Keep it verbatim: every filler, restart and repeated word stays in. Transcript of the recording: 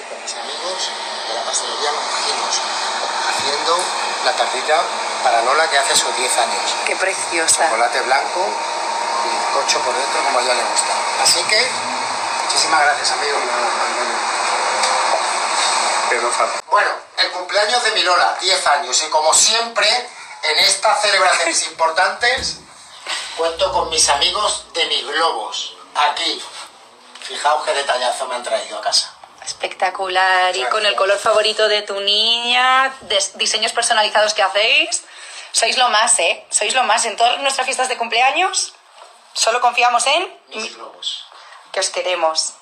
con mis amigos de la pastelería Monjinos, haciendo la tartita para Lola, que hace sus diez años. ¡Qué preciosa! Chocolate blanco y bizcocho por dentro, como a ella le gusta. Así que, muchísimas gracias, amigos. Bueno, el cumpleaños de mi Lola, diez años, y como siempre, en estas celebraciones importantes, cuento con mis amigos de mis globos, aquí. Fijaos qué detallazo me han traído a casa. Espectacular, y con el color favorito de tu niña, diseños personalizados que hacéis. Sois lo más, ¿eh? Sois lo más. En todas nuestras fiestas de cumpleaños, solo confiamos en... Mis globos. Que os queremos.